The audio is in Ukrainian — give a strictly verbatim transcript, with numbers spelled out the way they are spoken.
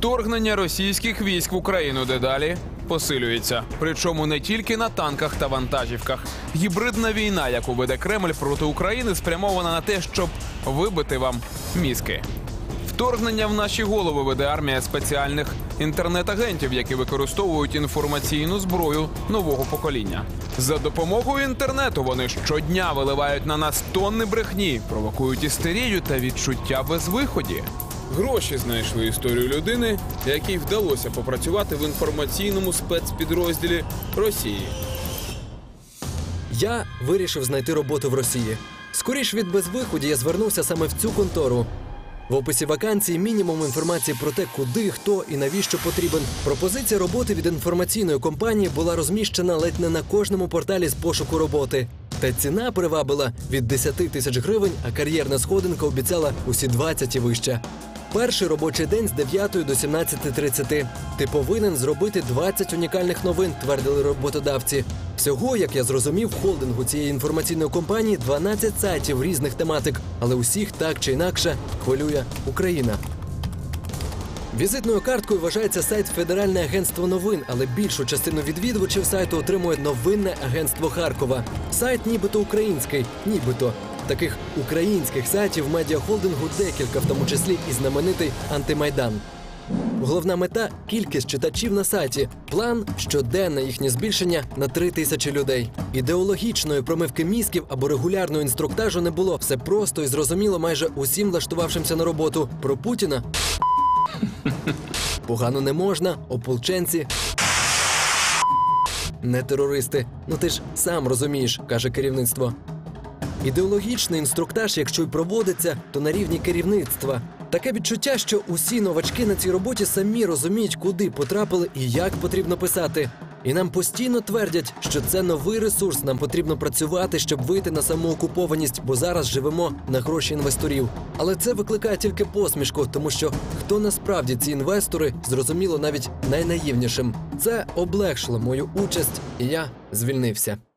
Вторгнення російських військ в Україну дедалі посилюється. Причому не тільки на танках та вантажівках. Гібридна війна, яку веде Кремль проти України, спрямована на те, щоб вибити вам мізки. Вторгнення в наші голови веде армія спеціальних інтернет-агентів, які використовують інформаційну зброю нового покоління. За допомогою інтернету вони щодня виливають на нас тонни брехні, провокують істерію та відчуття безвиході. Гроші знайшли історію людини, якій вдалося попрацювати в інформаційному спецпідрозділі Росії. Я вирішив знайти роботу в Росії. Скоріш від безвиході я звернувся саме в цю контору. В описі вакансії мінімум інформації про те, куди, хто і навіщо потрібен. Пропозиція роботи від інформаційної компанії була розміщена ледь не на кожному порталі з пошуку роботи. Та ціна привабила від десяти тисяч гривень, а кар'єрна сходинка обіцяла усі двадцять і вище. Перший робочий день з дев'ятої до сімнадцяти тридцяти. Ти повинен зробити двадцять унікальних новин, твердили роботодавці. Всього, як я зрозумів, в холдингу цієї інформаційної компанії дванадцять сайтів різних тематик, але усіх так чи інакше хвилює Україна. Візитною карткою вважається сайт Федеральне агентство новин, але більшу частину відвідувачів сайту отримує новинне агентство Харкова. Сайт нібито український, нібито. Таких українських сайтів медіахолдингу декілька, в тому числі і знаменитий «Антимайдан». Головна мета – кількість читачів на сайті. План – щоденне їхнє збільшення на три тисячі людей. Ідеологічної промивки мізків або регулярного інструктажу не було. Все просто і зрозуміло майже усім влаштувавшимся на роботу. Про Путіна погано не можна, ополченці не терористи. Ну ти ж сам розумієш, каже керівництво. Ідеологічний інструктаж, якщо й проводиться, то на рівні керівництва. Таке відчуття, що усі новачки на цій роботі самі розуміють, куди потрапили і як потрібно писати. І нам постійно твердять, що це новий ресурс, нам потрібно працювати, щоб вийти на самоокупованість, бо зараз живемо на гроші інвесторів. Але це викликає тільки посмішку, тому що хто насправді ці інвестори, зрозуміло навіть найнаївнішим. Це облегшило мою участь, і я звільнився.